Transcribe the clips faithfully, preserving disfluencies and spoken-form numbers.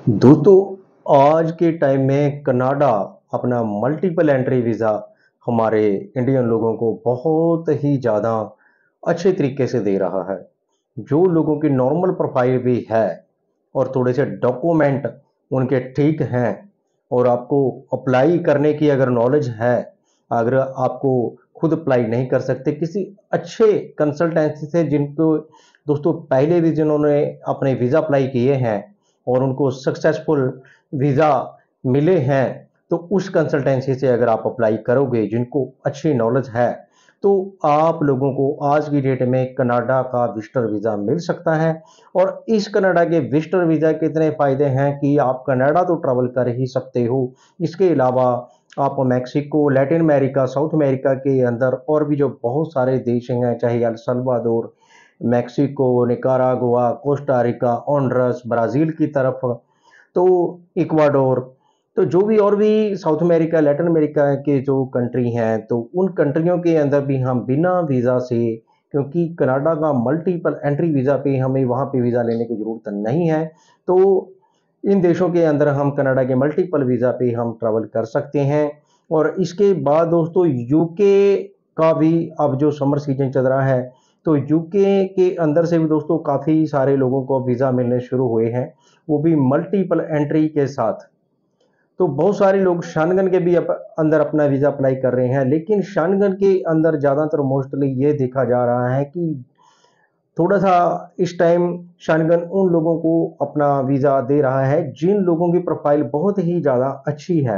दोस्तों, आज के टाइम में कनाडा अपना मल्टीपल एंट्री वीज़ा हमारे इंडियन लोगों को बहुत ही ज़्यादा अच्छे तरीके से दे रहा है। जो लोगों की नॉर्मल प्रोफाइल भी है और थोड़े से डॉक्यूमेंट उनके ठीक हैं और आपको अप्लाई करने की अगर नॉलेज है, अगर आपको खुद अप्लाई नहीं कर सकते, किसी अच्छे कंसल्टेंसी से जिनको दोस्तों पहले भी जिन्होंने अपने वीज़ा अप्लाई किए हैं और उनको सक्सेसफुल वीज़ा मिले हैं, तो उस कंसल्टेंसी से अगर आप अप्लाई करोगे जिनको अच्छी नॉलेज है, तो आप लोगों को आज की डेट में कनाडा का विजिटर वीज़ा मिल सकता है। और इस कनाडा के विजिटर वीज़ा के इतने फ़ायदे हैं कि आप कनाडा तो ट्रैवल कर ही सकते हो। इसके अलावा आप Mexico, Latin America, South America के अंदर और भी जो बहुत सारे देश हैं, चाहे El Salvador, Mexico, Nicaragua, Costa Rica, Honduras, Brazil की तरफ, तो इक्वाडोर, तो जो भी और भी साउथ अमेरिका, लैटिन अमेरिका के जो कंट्री हैं, तो उन कंट्रियों के अंदर भी हम बिना वीज़ा से, क्योंकि कनाडा का मल्टीपल एंट्री वीज़ा पे हमें वहाँ पे वीज़ा लेने की ज़रूरत नहीं है। तो इन देशों के अंदर हम कनाडा के मल्टीपल वीज़ा पे हम ट्रैवल कर सकते हैं। और इसके बाद दोस्तों यूके का भी अब जो समर सीजन चल रहा है, तो यूके के अंदर से भी दोस्तों काफ़ी सारे लोगों को वीज़ा मिलने शुरू हुए हैं, वो भी मल्टीपल एंट्री के साथ। तो बहुत सारे लोग शनगन के भी अप, अंदर अपना वीज़ा अप्लाई कर रहे हैं, लेकिन शनगन के अंदर ज़्यादातर मोस्टली ये देखा जा रहा है कि थोड़ा सा इस टाइम शनगन उन लोगों को अपना वीज़ा दे रहा है जिन लोगों की प्रोफाइल बहुत ही ज़्यादा अच्छी है।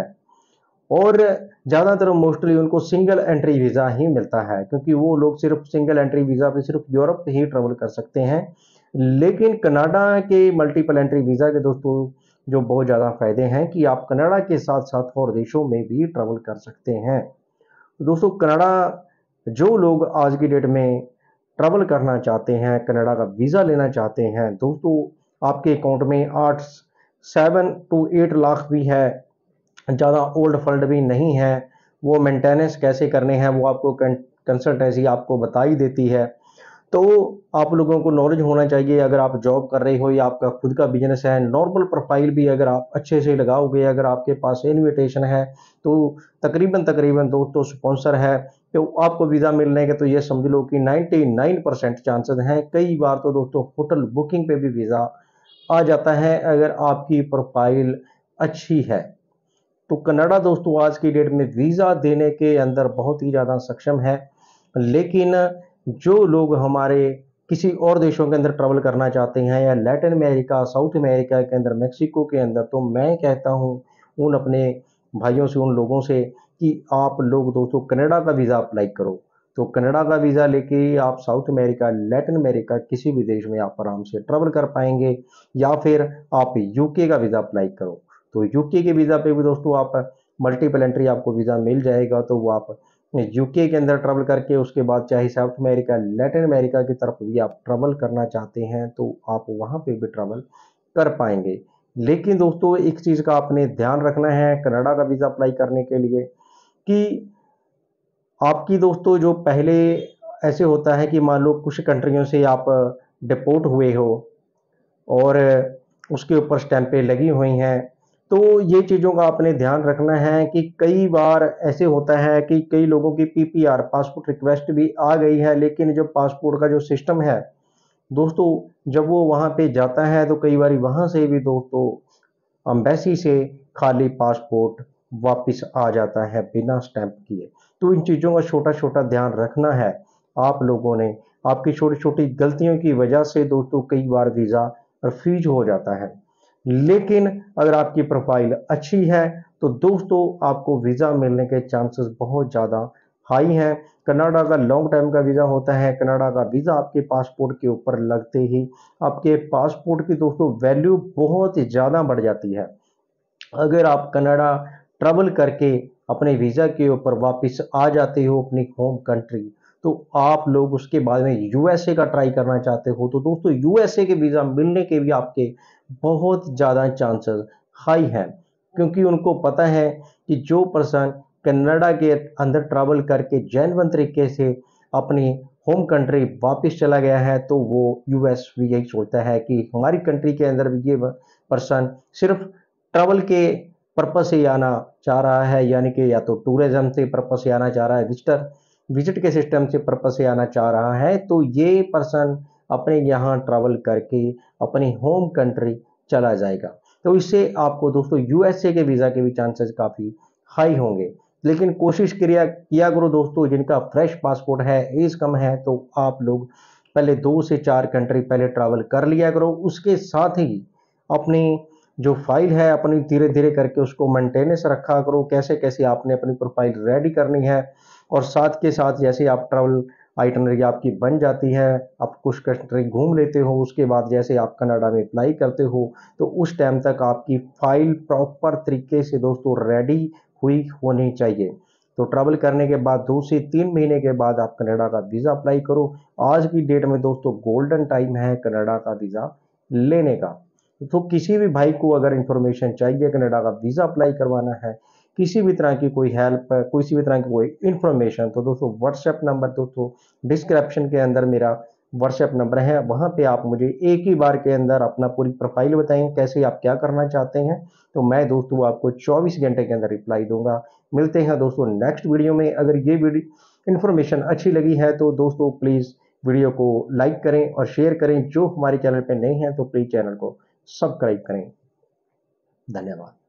और ज़्यादातर मोस्टली उनको सिंगल एंट्री वीज़ा ही मिलता है, क्योंकि वो लोग सिर्फ सिंगल एंट्री वीज़ा पे सिर्फ यूरोप ही ट्रैवल कर सकते हैं। लेकिन कनाडा के मल्टीपल एंट्री वीज़ा के दोस्तों जो बहुत ज़्यादा फ़ायदे हैं कि आप कनाडा के साथ-साथ और देशों में भी ट्रैवल कर सकते हैं। तो दोस्तों कनाडा, जो लोग आज की डेट में ट्रैवल करना चाहते हैं, कनाडा का वीज़ा लेना चाहते हैं, दोस्तों आपके अकाउंट में आठ सेवन टू आठ लाख भी है, ज़्यादा ओल्ड फंड भी नहीं है। वो मेंटेनेंस कैसे करने हैं वो आपको कंसल्टेंसी आपको बता ही देती है। तो आप लोगों को नॉलेज होना चाहिए। अगर आप जॉब कर रहे हो या आपका खुद का बिजनेस है, नॉर्मल प्रोफाइल भी अगर आप अच्छे से लगाओगे, अगर आपके पास इनविटेशन है, तो तकरीबन तकरीबन दोस्तों स्पॉन्सर है, तो आपको वीज़ा मिलने के तो ये समझ लो कि निन्यानवे परसेंट चांसेस हैं। कई बार तो दोस्तों होटल बुकिंग पे भी वीज़ा आ जाता है अगर आपकी प्रोफाइल अच्छी है। तो कनाडा दोस्तों आज की डेट में वीज़ा देने के अंदर बहुत ही ज़्यादा सक्षम है। लेकिन जो लोग हमारे किसी और देशों के अंदर ट्रैवल करना चाहते हैं या लैटिन अमेरिका, साउथ अमेरिका के अंदर, मेक्सिको के अंदर, तो मैं कहता हूँ उन अपने भाइयों से, उन लोगों से कि आप लोग दोस्तों कनाडा का वीज़ा अप्लाई करो। तो कनाडा का वीज़ा लेके आप साउथ अमेरिका, लैटिन अमेरिका किसी भी देश में आप आराम से ट्रैवल कर पाएंगे। या फिर आप यूके का वीज़ा अप्लाई करो, तो यूके के वीज़ा पे भी दोस्तों आप मल्टीपल एंट्री आपको वीज़ा मिल जाएगा। तो वो आप यूके के अंदर ट्रैवल करके उसके बाद चाहे साउथ अमेरिका, लैटिन अमेरिका की तरफ भी आप ट्रैवल करना चाहते हैं, तो आप वहाँ पे भी ट्रैवल कर पाएंगे। लेकिन दोस्तों एक चीज़ का आपने ध्यान रखना है कनाडा का वीज़ा अप्लाई करने के लिए कि आपकी दोस्तों जो पहले ऐसे होता है कि मान लो कुछ कंट्रियों से आप डिपोर्ट हुए हो और उसके ऊपर स्टैंपें लगी हुई हैं, तो ये चीज़ों का आपने ध्यान रखना है कि कई बार ऐसे होता है कि कई लोगों की पीपीआर पासपोर्ट रिक्वेस्ट भी आ गई है, लेकिन जो पासपोर्ट का जो सिस्टम है दोस्तों, जब वो वहाँ पे जाता है तो कई बार वहाँ से भी दोस्तों अम्बेसी से खाली पासपोर्ट वापस आ जाता है बिना स्टैंप किए। तो इन चीज़ों का छोटा-छोटा ध्यान रखना है आप लोगों ने। आपकी छोटी-छोटी गलतियों की वजह से दोस्तों कई बार वीज़ा रिफ्यूज़ हो जाता है। लेकिन अगर आपकी प्रोफ़ाइल अच्छी है, तो दोस्तों आपको वीज़ा मिलने के चांसेस बहुत ज़्यादा हाई हैं। कनाडा का लॉन्ग टाइम का वीज़ा होता है। कनाडा का वीज़ा आपके पासपोर्ट के ऊपर लगते ही आपके पासपोर्ट की दोस्तों वैल्यू बहुत ही ज़्यादा बढ़ जाती है। अगर आप कनाडा ट्रैवल करके अपने वीज़ा के ऊपर वापस आ जाते हो अपनी होम कंट्री, तो आप लोग उसके बाद में यूएसए का ट्राई करना चाहते हो, तो दोस्तों यूएसए के वीज़ा मिलने के भी आपके बहुत ज़्यादा चांसेस हाई हैं, क्योंकि उनको पता है कि जो पर्सन कनाडा के अंदर ट्रैवल करके जेन्युइन तरीके से अपनी होम कंट्री वापस चला गया है तो वो यूएस भी यही सोचता है कि हमारी कंट्री के अंदर भी ये पर्सन सिर्फ ट्रैवल के पर्पस से आना चाह रहा है, यानी कि या तो टूरिज्म से पर्पस से आना चाह रहा है, विजिटर विजिट के सिस्टम से पर्पस से आना चाह रहा है, तो ये पर्सन अपने यहाँ ट्रैवल करके अपनी होम कंट्री चला जाएगा। तो इससे आपको दोस्तों यूएसए के वीज़ा के भी चांसेस काफ़ी हाई होंगे। लेकिन कोशिश किया किया करो दोस्तों, जिनका फ्रेश पासपोर्ट है, एज कम है, तो आप लोग पहले दो से चार कंट्री पहले ट्रैवल कर लिया करो। उसके साथ ही अपनी जो फाइल है अपनी धीरे धीरे करके उसको मेंटेनेंस रखा करो, कैसे कैसे आपने अपनी प्रोफाइल रेडी करनी है। और साथ के साथ जैसे आप ट्रैवल आइटनरी आपकी बन जाती है, आप कुछ कंट्री घूम लेते हो, उसके बाद जैसे आप कनाडा में अप्लाई करते हो, तो उस टाइम तक आपकी फाइल प्रॉपर तरीके से दोस्तों रेडी हुई होनी चाहिए। तो ट्रैवल करने के बाद दो से तीन महीने के बाद आप कनाडा का वीज़ा अप्लाई करो। आज की डेट में दोस्तों गोल्डन टाइम है कनाडा का वीज़ा लेने का। तो किसी भी भाई को अगर इंफॉर्मेशन चाहिए, कनाडा का वीज़ा अप्लाई करवाना है, किसी भी तरह की कोई हेल्प, किसी भी तरह की कोई इंफॉर्मेशन, तो दोस्तों व्हाट्सएप नंबर दोस्तों डिस्क्रिप्शन के अंदर मेरा व्हाट्सएप नंबर है, वहाँ पे आप मुझे एक ही बार के अंदर अपना पूरी प्रोफाइल बताएं, कैसे आप क्या करना चाहते हैं, तो मैं दोस्तों आपको चौबीस घंटे के अंदर रिप्लाई दूंगा। मिलते हैं दोस्तों नेक्स्ट वीडियो में। अगर ये वीडियो इन्फॉर्मेशन अच्छी लगी है तो दोस्तों प्लीज़ वीडियो को लाइक करें और शेयर करें। जो हमारे चैनल पे नए हैं तो प्लीज़ चैनल को सब्सक्राइब करें। धन्यवाद।